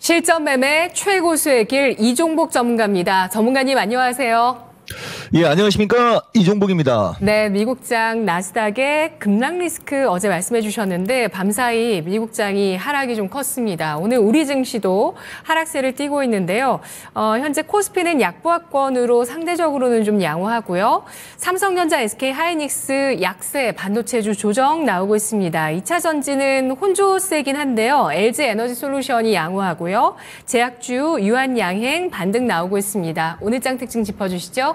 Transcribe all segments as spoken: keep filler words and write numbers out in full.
실전 매매 최고수의 길 이종복 전문가입니다. 전문가님 안녕하세요. 예, 안녕하십니까. 이종복입니다. 네, 미국장 나스닥의 급락 리스크 어제 말씀해 주셨는데 밤사이 미국장이 하락이 좀 컸습니다. 오늘 우리 증시도 하락세를 띠고 있는데요. 어, 현재 코스피는 약보합권으로 상대적으로는 좀 양호하고요. 삼성전자, 에스케이하이닉스 약세, 반도체주 조정 나오고 있습니다. 이 차 전지는 혼조세긴 한데요. 엘지에너지솔루션이 양호하고요. 제약주, 유한양행, 반등 나오고 있습니다. 오늘 장 특징 짚어주시죠.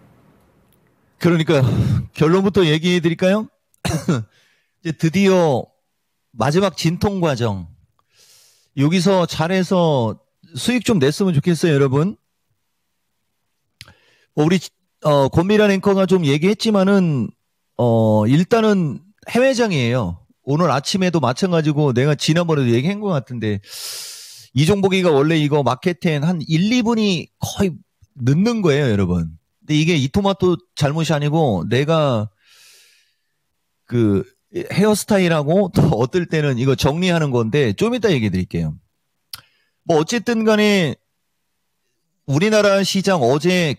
그러니까 결론부터 얘기해 드릴까요? 이제 드디어 마지막 진통 과정. 여기서 잘해서 수익 좀 냈으면 좋겠어요, 여러분. 뭐 우리 어, 권미란 앵커가 좀 얘기했지만은 어, 일단은 해외장이에요. 오늘 아침에도 마찬가지고 내가 지난번에도 얘기한 것 같은데 이종복이가 원래 이거 마켓텐 한 일, 이 분이 거의 늦는 거예요, 여러분. 근데 이게 이토마토 잘못이 아니고 내가 그 헤어스타일하고 또 어떨 때는 이거 정리하는 건데 좀 이따 얘기해 드릴게요. 뭐 어쨌든 간에 우리나라 시장 어제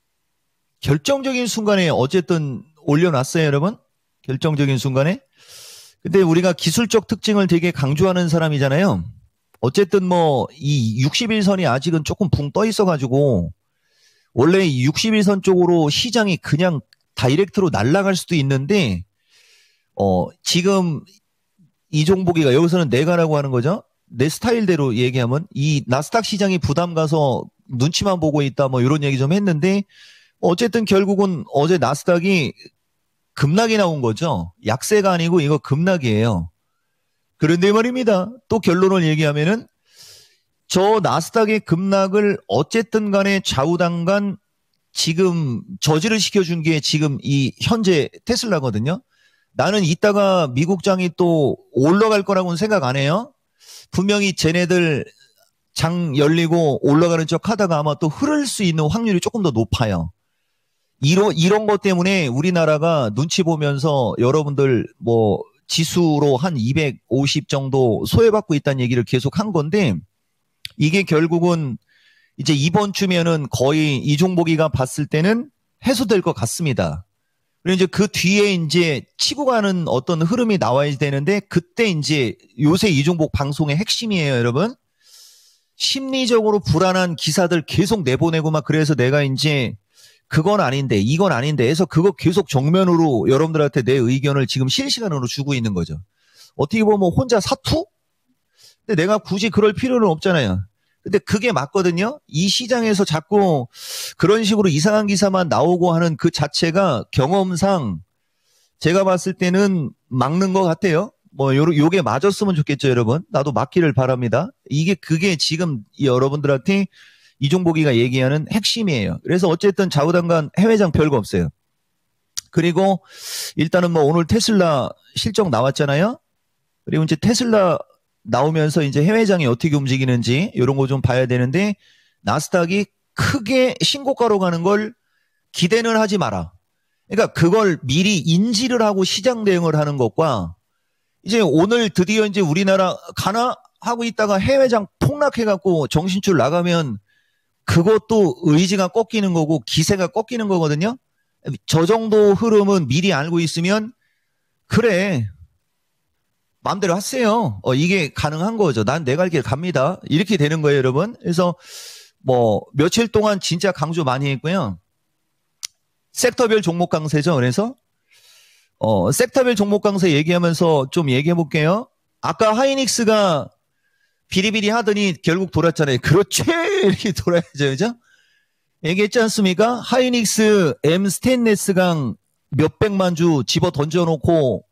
결정적인 순간에 어쨌든 올려놨어요, 여러분. 결정적인 순간에. 근데 우리가 기술적 특징을 되게 강조하는 사람이잖아요. 어쨌든 뭐 이 육십 일선이 아직은 조금 붕 떠 있어가지고 원래 육십 일선 쪽으로 시장이 그냥 다이렉트로 날아갈 수도 있는데 어 지금 이종복이가 여기서는 내가라고 하는 거죠. 내 스타일대로 얘기하면 이 나스닥 시장이 부담 가서 눈치만 보고 있다 뭐 이런 얘기 좀 했는데 어쨌든 결국은 어제 나스닥이 급락이 나온 거죠. 약세가 아니고 이거 급락이에요. 그런데 말입니다. 또 결론을 얘기하면은 저 나스닥의 급락을 어쨌든 간에 좌우당간 지금 저지를 시켜준 게 지금 이 현재 테슬라거든요. 나는 이따가 미국장이 또 올라갈 거라고는 생각 안 해요. 분명히 쟤네들 장 열리고 올라가는 척 하다가 아마 또 흐를 수 있는 확률이 조금 더 높아요. 이런, 이런 것 때문에 우리나라가 눈치 보면서 여러분들 뭐 지수로 한 이백오십 정도 소외받고 있다는 얘기를 계속 한 건데 이게 결국은 이제 이번 주면은 거의 이종복이가 봤을 때는 해소될 것 같습니다. 그리고 이제 그 뒤에 이제 치고 가는 어떤 흐름이 나와야 되는데 그때 이제 요새 이종복 방송의 핵심이에요, 여러분. 심리적으로 불안한 기사들 계속 내보내고 막 그래서 내가 이제 그건 아닌데 이건 아닌데 해서 그거 계속 정면으로 여러분들한테 내 의견을 지금 실시간으로 주고 있는 거죠. 어떻게 보면 혼자 사투? 근데 내가 굳이 그럴 필요는 없잖아요. 근데 그게 맞거든요. 이 시장에서 자꾸 그런 식으로 이상한 기사만 나오고 하는 그 자체가 경험상 제가 봤을 때는 막는 것 같아요. 뭐 요, 요게 맞았으면 좋겠죠, 여러분. 나도 맞기를 바랍니다. 이게 그게 지금 여러분들한테 이종복이가 얘기하는 핵심이에요. 그래서 어쨌든 좌우당간 해외장 별거 없어요. 그리고 일단은 뭐 오늘 테슬라 실적 나왔잖아요. 그리고 이제 테슬라 나오면서 이제 해외장이 어떻게 움직이는지 이런 거 좀 봐야 되는데 나스닥이 크게 신고가로 가는 걸 기대는 하지 마라. 그러니까 그걸 미리 인지를 하고 시장 대응을 하는 것과 이제 오늘 드디어 이제 우리나라 가나 하고 있다가 해외장 폭락해갖고 정신줄 나가면 그것도 의지가 꺾이는 거고 기세가 꺾이는 거거든요. 저 정도 흐름은 미리 알고 있으면 그래. 마음대로 하세요. 어, 이게 가능한 거죠. 난 내 갈 길 갑니다. 이렇게 되는 거예요, 여러분. 그래서 뭐 며칠 동안 진짜 강조 많이 했고요. 섹터별 종목 강세죠. 그래서 어, 섹터별 종목 강세 얘기하면서 좀 얘기해 볼게요. 아까 하이닉스가 비리비리 하더니 결국 돌았잖아요. 그렇지 이렇게 돌아야죠, 그죠? 얘기했지 않습니까? 하이닉스 M 스테인레스강 몇백만 주 집어 던져놓고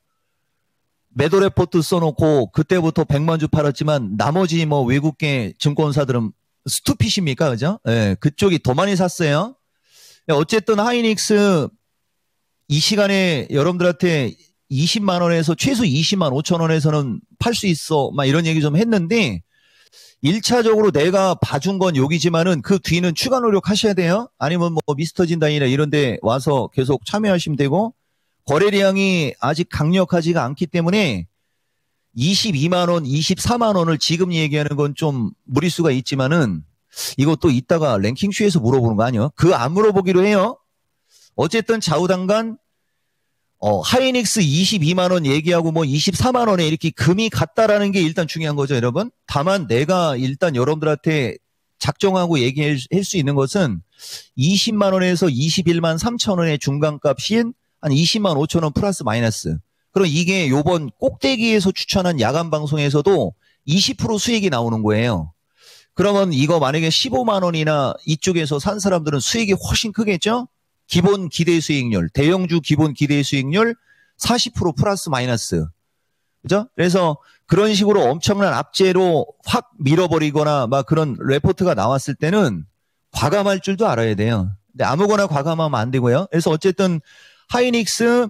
매도 레포트 써놓고 그때부터 백만 주 팔았지만 나머지 뭐 외국계 증권사들은 스투핏입니까? 그죠? 예, 그쪽이 더 많이 샀어요. 어쨌든 하이닉스 이 시간에 여러분들한테 이십만 원에서 최소 이십만 오천 원에서는 팔 수 있어. 막 이런 얘기 좀 했는데 일 차적으로 내가 봐준 건 여기지만은 그 뒤는 추가 노력하셔야 돼요. 아니면 뭐 미스터 진단이나 이런 데 와서 계속 참여하시면 되고 거래량이 아직 강력하지가 않기 때문에 이십이만 원, 이십사만 원을 지금 얘기하는 건 좀 무리수가 있지만은 이것도 이따가 랭킹쇼에서 물어보는 거 아니에요? 그 안 물어보기로 해요. 어쨌든 좌우당간 어, 하이닉스 이십이만 원 얘기하고 뭐 이십사만 원에 이렇게 금이 갔다라는 게 일단 중요한 거죠, 여러분. 다만 내가 일단 여러분들한테 작정하고 얘기할 수 있는 것은 이십만 원에서 이십일만 삼천 원의 중간값인 한 이십만 오천 원 플러스 마이너스. 그럼 이게 요번 꼭대기에서 추천한 야간 방송에서도 이십 퍼센트 수익이 나오는 거예요. 그러면 이거 만약에 십오만 원이나 이쪽에서 산 사람들은 수익이 훨씬 크겠죠? 기본 기대 수익률, 대형주 기본 기대 수익률 사십 퍼센트 플러스 마이너스. 그죠? 그래서 그런 식으로 엄청난 압제로 확 밀어버리거나 막 그런 레포트가 나왔을 때는 과감할 줄도 알아야 돼요. 근데 아무거나 과감하면 안 되고요. 그래서 어쨌든 하이닉스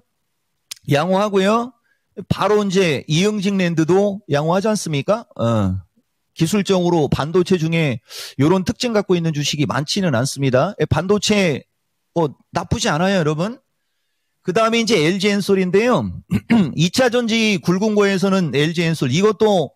양호하고요. 바로 이제 이응직 랜드도 양호하지 않습니까? 어. 기술적으로 반도체 중에 이런 특징 갖고 있는 주식이 많지는 않습니다. 반도체 뭐 나쁘지 않아요, 여러분. 그 다음에 이제 엘지엔솔인데요. 이 차 전지 굵은 거에서는 엘지엔솔 이것도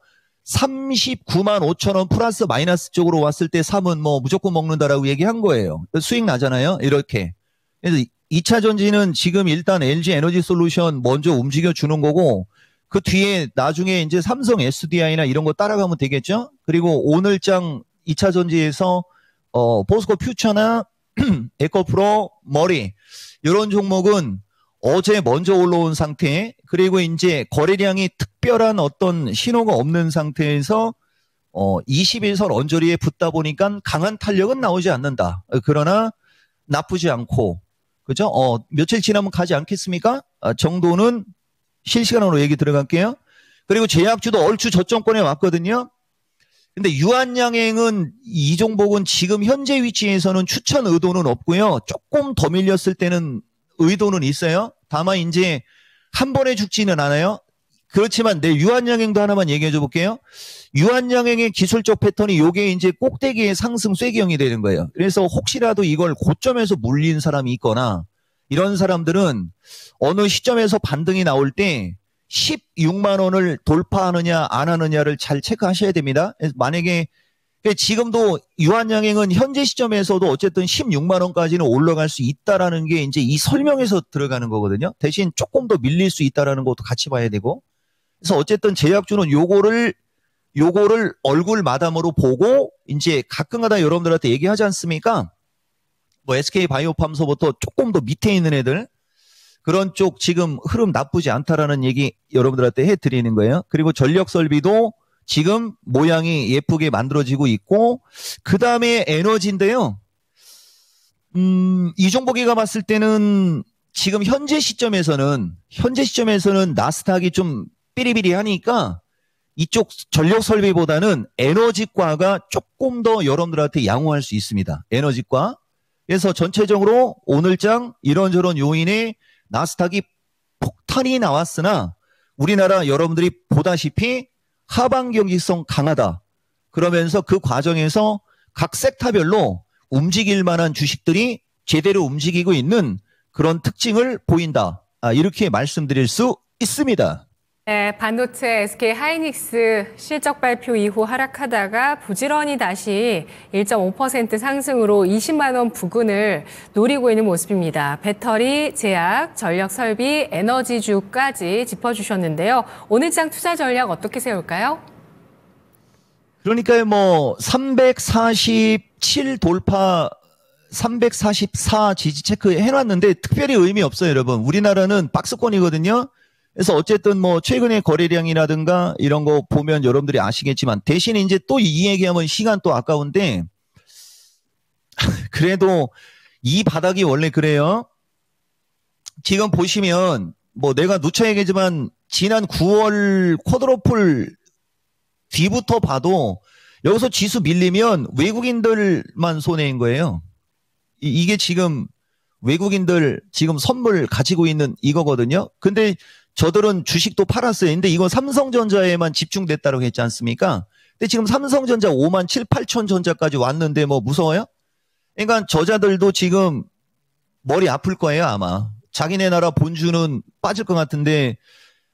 삼십구만 오천 원 플러스 마이너스 쪽으로 왔을 때 사면 뭐 무조건 먹는다라고 얘기한 거예요. 수익 나잖아요. 이렇게. 그래서 이 차 전지는 지금 일단 엘지 에너지 솔루션 먼저 움직여 주는 거고 그 뒤에 나중에 이제 삼성 에스디아이나 이런 거 따라가면 되겠죠. 그리고 오늘장 이 차 전지에서 어 포스코 퓨처나 에코프로, 머리 이런 종목은 어제 먼저 올라온 상태 그리고 이제 거래량이 특별한 어떤 신호가 없는 상태에서 어 이십일 선 언저리에 붙다 보니까 강한 탄력은 나오지 않는다. 그러나 나쁘지 않고 그죠? 어 며칠 지나면 가지 않겠습니까? 아, 정도는 실시간으로 얘기 들어갈게요. 그리고 제약주도 얼추 저점권에 왔거든요. 근데 유한양행은 이 종목은 지금 현재 위치에서는 추천 의도는 없고요. 조금 더 밀렸을 때는 의도는 있어요. 다만 이제 한 번에 죽지는 않아요. 그렇지만 내 유한양행도 하나만 얘기해 줘 볼게요. 유한양행의 기술적 패턴이 요게 이제 꼭대기의 상승 쐐기형이 되는 거예요. 그래서 혹시라도 이걸 고점에서 물린 사람이 있거나 이런 사람들은 어느 시점에서 반등이 나올 때 십육만 원을 돌파하느냐 안 하느냐를 잘 체크하셔야 됩니다. 만약에 지금도 유한양행은 현재 시점에서도 어쨌든 십육만 원까지는 올라갈 수 있다라는 게 이제 이 설명에서 들어가는 거거든요. 대신 조금 더 밀릴 수 있다라는 것도 같이 봐야 되고. 그래서 어쨌든 제약주는 요거를 요거를 얼굴 마담으로 보고 이제 가끔가다 여러분들한테 얘기하지 않습니까? 뭐 에스케이바이오팜서부터 조금 더 밑에 있는 애들 그런 쪽 지금 흐름 나쁘지 않다라는 얘기 여러분들한테 해드리는 거예요. 그리고 전력설비도 지금 모양이 예쁘게 만들어지고 있고 그 다음에 에너지인데요. 음, 이종복이가 봤을 때는 지금 현재 시점에서는 현재 시점에서는 나스닥이 좀 삐리비리하니까 이쪽 전력설비보다는 에너지과가 조금 더 여러분들한테 양호할 수 있습니다. 에너지과. 그래서 전체적으로 오늘장 이런저런 요인에 나스닥이 폭탄이 나왔으나 우리나라 여러분들이 보다시피 하방 경직성 강하다. 그러면서 그 과정에서 각 섹터별로 움직일 만한 주식들이 제대로 움직이고 있는 그런 특징을 보인다. 아, 이렇게 말씀드릴 수 있습니다. 네, 반도체 에스케이 하이닉스 실적 발표 이후 하락하다가 부지런히 다시 일 점 오 퍼센트 상승으로 이십만 원 부근을 노리고 있는 모습입니다. 배터리, 제약, 전력 설비, 에너지주까지 짚어주셨는데요. 오늘장 투자 전략 어떻게 세울까요? 그러니까 뭐 삼백사십칠 돌파 삼백사십사 지지 체크 해놨는데 특별히 의미 없어요, 여러분. 우리나라는 박스권이거든요. 그래서 어쨌든 뭐 최근의 거래량이라든가 이런 거 보면 여러분들이 아시겠지만 대신 이제 또 이 얘기하면 시간 또 아까운데 그래도 이 바닥이 원래 그래요. 지금 보시면 뭐 내가 누차 얘기했지만 지난 구월 쿼드러플 뒤부터 봐도 여기서 지수 밀리면 외국인들만 손해인 거예요. 이, 이게 지금 외국인들 지금 선물 가지고 있는 이거거든요. 근데 저들은 주식도 팔았어요. 근데 이거 삼성전자에만 집중됐다고 했지 않습니까? 근데 지금 삼성전자 오만 칠, 팔천 전자까지 왔는데 뭐 무서워요? 그러니까 저자들도 지금 머리 아플 거예요, 아마. 자기네 나라 본주는 빠질 것 같은데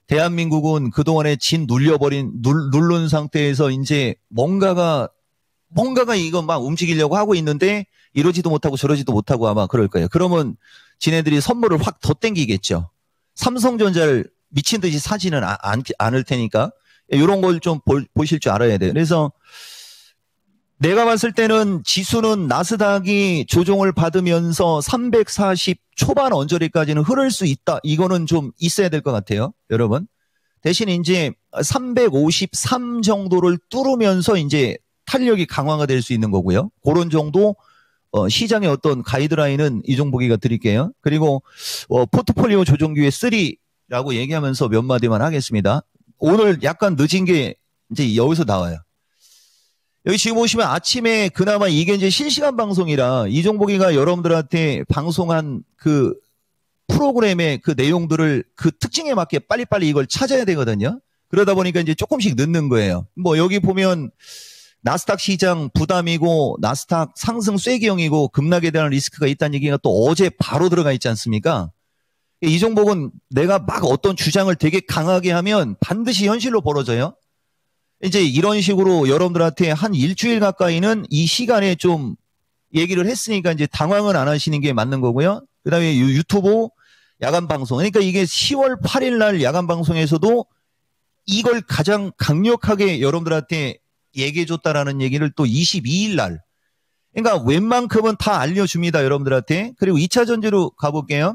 대한민국은 그동안에 진 눌려버린, 눌, 누른 상태에서 이제 뭔가가, 뭔가가 이거 막 움직이려고 하고 있는데 이러지도 못하고 저러지도 못하고 아마 그럴 거예요. 그러면 지네들이 선물을 확 더 땡기겠죠. 삼성전자를 미친 듯이 사지는 아, 않, 않을 테니까 이런 걸 좀 보실 줄 알아야 돼요. 그래서 내가 봤을 때는 지수는 나스닥이 조정을 받으면서 삼백사십 초반 언저리까지는 흐를 수 있다. 이거는 좀 있어야 될 것 같아요. 여러분. 대신 이제 삼백오십삼 정도를 뚫으면서 이제 탄력이 강화가 될 수 있는 거고요. 그런 정도 어, 시장의 어떤 가이드라인은 이종복이가 드릴게요. 그리고 어, 포트폴리오 조정 기회 삼라고 얘기하면서 몇 마디만 하겠습니다. 오늘 약간 늦은 게 이제 여기서 나와요. 여기 지금 보시면 아침에 그나마 이게 이제 실시간 방송이라 이종복이가 여러분들한테 방송한 그 프로그램의 그 내용들을 그 특징에 맞게 빨리빨리 이걸 찾아야 되거든요. 그러다 보니까 이제 조금씩 늦는 거예요. 뭐 여기 보면 나스닥 시장 부담이고 나스닥 상승 쐐기형이고 급락에 대한 리스크가 있다는 얘기가 또 어제 바로 들어가 있지 않습니까? 이종복은 내가 막 어떤 주장을 되게 강하게 하면 반드시 현실로 벌어져요. 이제 이런 식으로 여러분들한테 한 일주일 가까이는 이 시간에 좀 얘기를 했으니까 이제 당황은 안 하시는 게 맞는 거고요. 그 다음에 유튜브 야간 방송. 그러니까 이게 시월 팔일 날 야간 방송에서도 이걸 가장 강력하게 여러분들한테 얘기해줬다라는 얘기를 또 이십이일 날. 그러니까 웬만큼은 다 알려줍니다. 여러분들한테. 그리고 이 차 전지로 가볼게요.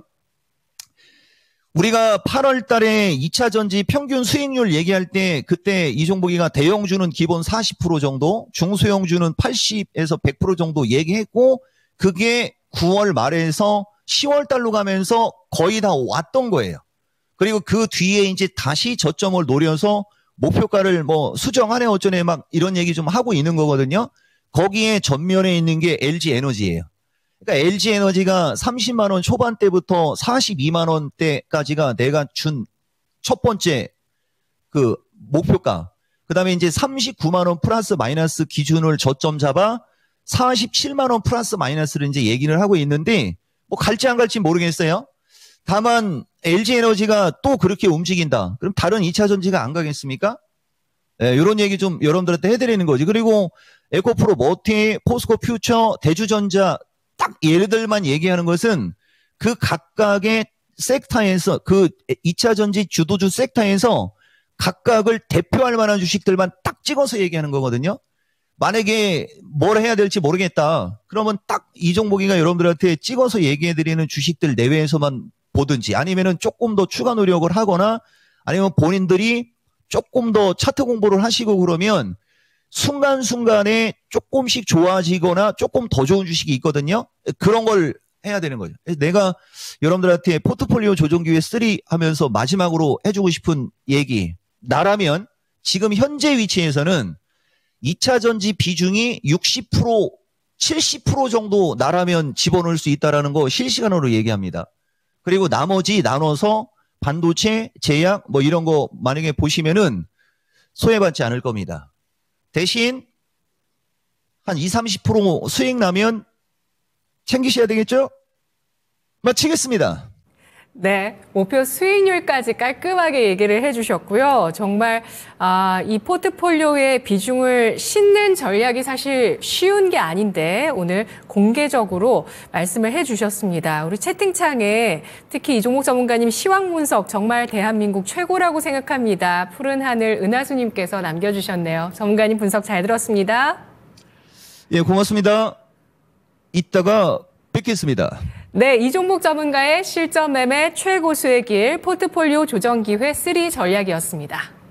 우리가 팔월 달에 이 차 전지 평균 수익률 얘기할 때 그때 이종복이가 대형주는 기본 사십 퍼센트 정도, 중소형주는 팔십에서 백 퍼센트 정도 얘기했고 그게 구월 말에서 시월 달로 가면서 거의 다 왔던 거예요. 그리고 그 뒤에 이제 다시 저점을 노려서 목표가를 뭐 수정하네 어쩌네 막 이런 얘기 좀 하고 있는 거거든요. 거기에 전면에 있는 게 엘지에너지예요. 그러니까 엘지에너지가 삼십만 원 초반대부터 사십이만 원대까지가 내가 준 첫 번째 그 목표가. 그 다음에 이제 삼십구만 원 플러스 마이너스 기준을 저점 잡아 사십칠만 원 플러스 마이너스를 이제 얘기를 하고 있는데 뭐 갈지 안 갈지 모르겠어요. 다만 엘지에너지가 또 그렇게 움직인다. 그럼 다른 이 차 전지가 안 가겠습니까? 네, 이런 얘기 좀 여러분들한테 해드리는 거지. 그리고 에코프로, 머티, 포스코 퓨처, 대주전자 딱 예들만 얘기하는 것은 그 각각의 섹터에서 그 이 차 전지 주도주 섹터에서 각각을 대표할 만한 주식들만 딱 찍어서 얘기하는 거거든요. 만약에 뭘 해야 될지 모르겠다. 그러면 딱 이종복이가 여러분들한테 찍어서 얘기해드리는 주식들 내외에서만 보든지 아니면은 조금 더 추가 노력을 하거나 아니면 본인들이 조금 더 차트 공부를 하시고 그러면 순간순간에 조금씩 좋아지거나 조금 더 좋은 주식이 있거든요. 그런 걸 해야 되는 거죠. 내가 여러분들한테 포트폴리오 조정 기회 삼 하면서 마지막으로 해주고 싶은 얘기. 나라면 지금 현재 위치에서는 이 차 전지 비중이 육십 퍼센트, 칠십 퍼센트 정도 나라면 집어넣을 수 있다는 거 실시간으로 얘기합니다. 그리고 나머지 나눠서 반도체, 제약 뭐 이런 거 만약에 보시면은 소외받지 않을 겁니다. 대신 한 이십, 삼십 퍼센트 수익 나면 챙기셔야 되겠죠? 마치겠습니다. 네, 목표 수익률까지 깔끔하게 얘기를 해주셨고요. 정말 아, 이 포트폴리오의 비중을 싣는 전략이 사실 쉬운 게 아닌데 오늘 공개적으로 말씀을 해주셨습니다. 우리 채팅창에 특히 이종목 전문가님 시황 분석 정말 대한민국 최고라고 생각합니다. 푸른 하늘 은하수님께서 남겨주셨네요. 전문가님 분석 잘 들었습니다. 예, 고맙습니다. 이따가 뵙겠습니다. 네, 이종목 전문가의 실전 매매 최고 수익 길 포트폴리오 조정 기회 삼 전략이었습니다.